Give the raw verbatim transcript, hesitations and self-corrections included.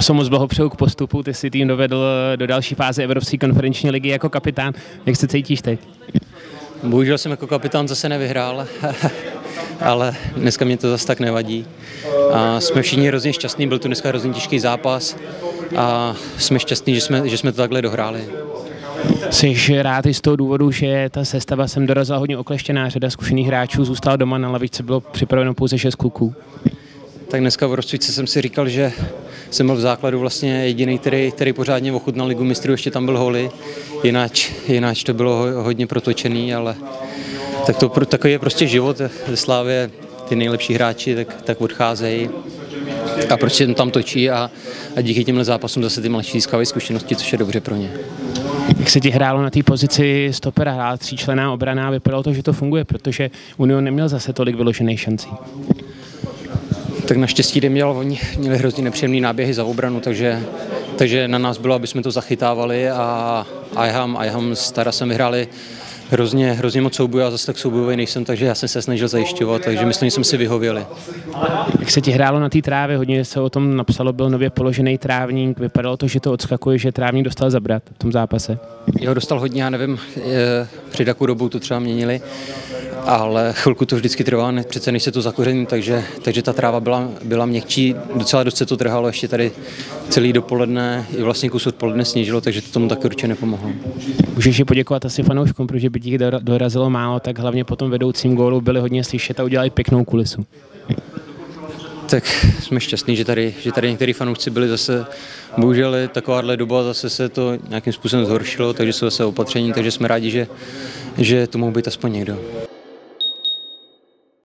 Vaso, moc blahopřeju k postupu, ty si tým dovedl do další fáze Evropské konferenční ligy jako kapitán. Jak se cítíš teď? Bohužel jsem jako kapitán zase nevyhrál, ale dneska mě to zase tak nevadí. A jsme všichni hrozně šťastní, byl to dneska hrozně těžký zápas a jsme šťastní, že jsme, že jsme to takhle dohráli. Jsi rád i z toho důvodu, že ta sestava sem dorazila hodně okleštěná, řada zkušených hráčů zůstala doma, na lavičce bylo připraveno pouze šest kluků. Tak dneska v rozcvičce jsem si říkal, že jsem byl v základu vlastně jediný, který, který pořádně ochutnal Ligu mistrů, ještě tam byl Holy, jinak, jinak to bylo hodně protočený, ale tak to, takový je prostě život ze Slávie, ty nejlepší hráči tak, tak odcházejí a prostě tam točí a, a díky těmhle zápasům zase ty mladší získávají zkušenosti, což je dobře pro ně. Jak se ti hrálo na té pozici stopera, hrál tříčlenná obrana, vypadalo to, že to funguje, protože Union neměl zase tolik vyložených šancí. Tak naštěstí neměl, oni měli hrozně nepříjemný náběhy za obranu, takže, takže na nás bylo, aby jsme to zachytávali a Ajham, Ajham s Tarasem vyhráli hrozně, hrozně moc soubojů, já zase tak soubojový nejsem, takže já jsem se snažil zajišťovat, takže myslím, že jsme si vyhověli. Jak se ti hrálo na té trávě, hodně se o tom napsalo, byl nově položený trávník, vypadalo to, že to odskakuje, že trávník dostal zabrat v tom zápase. Jeho dostal hodně, já nevím, před jakou dobou to třeba měnili, ale chvilku to vždycky trvá, ne, přece než se to zakoření, takže, takže ta tráva byla, byla měkčí, docela dost se to trhalo, ještě tady celý dopoledne i vlastně kus odpoledne sněžilo, takže to tomu taky určitě nepomohlo. Můžeš je poděkovat asi fanouškům, protože by těch dorazilo málo, tak hlavně po tom vedoucím gólu byli hodně slyšet a udělali pěknou kulisu. Tak jsme šťastní, že tady, že tady některý fanoušci byli zase, bohužel je takováhle doba, zase se to nějakým způsobem zhoršilo, takže jsou zase opatření, takže jsme rádi, že, že to mohou být aspoň někdo.